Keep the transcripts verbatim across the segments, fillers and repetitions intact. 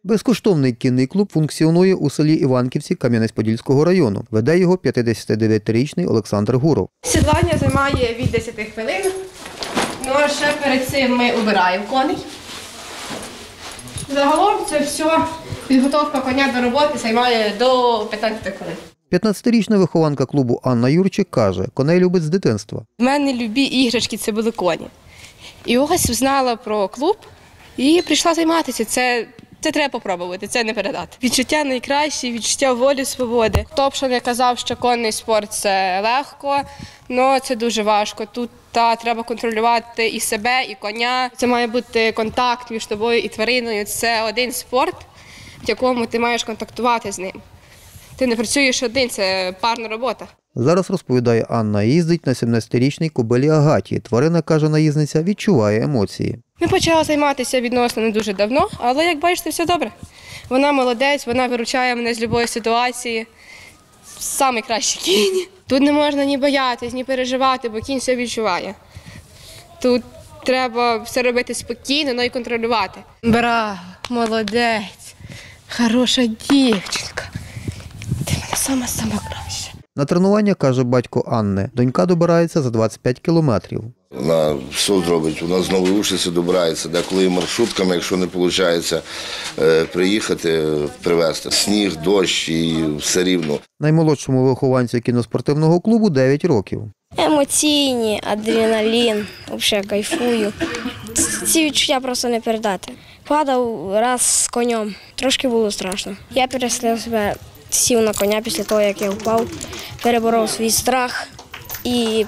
Безкоштовний кінний клуб функціонує у селі Іванківці Кам'янець-Подільського району. Веде його п'ятдесятидев'ятирічний Олександр Гуров. Сідлання займає від десяти хвилин. Ну а ще перед цим ми убираємо коней. Загалом це все, підготовка коня до роботи займає до п'ятнадцяти хвилин. п'ятнадцятирічна вихованка клубу Анна Юрчик каже, коней любить з дитинства. В мене любі іграшки – це були коні. І ось знала про клуб і прийшла займатися. Це, це треба спробувати, це не передати. Відчуття найкраще, відчуття волі, свободи. Хто б що не казав, що конний спорт – це легко, але це дуже важко. Тут та, треба контролювати і себе, і коня. Це має бути контакт між тобою і твариною. Це один спорт, в якому ти маєш контактувати з ним. Ти не працюєш один, це парна робота. Зараз, розповідає Анна, їздить на сімнадцятирічній кобилі Агаті. Тварина, каже наїзниця, відчуває емоції. Ми почали займатися відносно не дуже давно, але, як бачите, все добре. Вона молодець, вона виручає мене з будь-якої ситуації. Самий кращий кінь. Тут не можна ні боятись, ні переживати, бо кінь все відчуває. Тут треба все робити спокійно, але й контролювати. Браво, молодець, хороша дівчинка. Ти мене сама-сама краща. На тренування, каже батько Анни, донька добирається за двадцять п'ять кілометрів. Вона все зробить, вона знову учиться, добирається, деколи і маршрутками, якщо не виходить приїхати, привезти. Сніг, дощ і все рівно. Наймолодшому вихованцю кіноспортивного клубу дев'ять років. Емоційні, адреналін, взагалі кайфую. Ці відчуття просто не передати. Падав раз з конем, трошки було страшно. Я переслав себе, сів на коня після того, як я впав, переборов свій страх і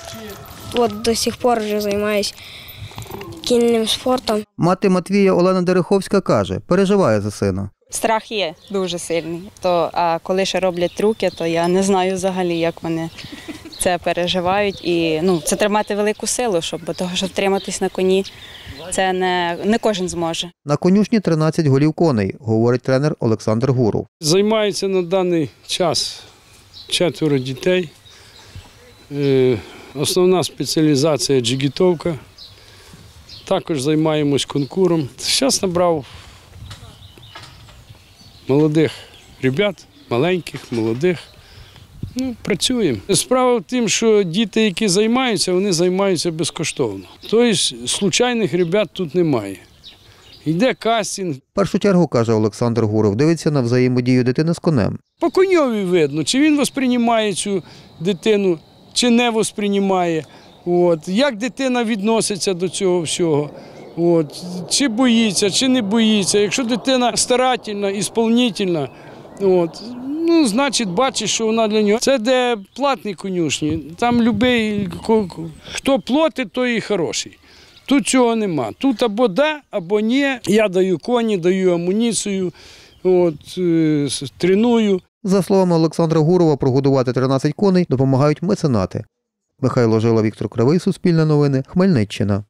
от до сих пор вже займаюся кінним спортом. Мати Матвія Олена Дереховська каже, переживає за сина. Страх є дуже сильний. То, а коли ще роблять трюки, то я не знаю взагалі, як вони це переживають. І ну, це треба мати велику силу, щоб, бо того, щоб триматись на коні, це не, не кожен зможе. На конюшні тринадцять голів коней, говорить тренер Олександр Гуров. Займається на даний час четверо дітей. Основна спеціалізація – джигітовка. Також займаємось конкуром. Зараз набрав молодих ребят, маленьких, молодих. Ну, працюємо. Справа в тім, що діти, які займаються, вони займаються безкоштовно. Тобто, случайних ребят тут немає. Йде кастинг. В першу чергу, каже Олександр Гуров, дивиться на взаємодію дитини з конем. По коньові видно, чи він восприймає цю дитину, чи не восприймає. От. Як дитина відноситься до цього всього. От. Чи боїться, чи не боїться. Якщо дитина старательна, ісполнительна, от, ну, значить, бачиш, що вона для нього. Це де платні конюшні. Там любий, хто платить, той і хороший. Тут цього нема. Тут або да, або ні. Я даю коні, даю амуніцію, от, треную. За словами Олександра Гурова, прогодувати тринадцять коней допомагають меценати. Михайло Жила, Віктор Кривий, Суспільне новини, Хмельниччина.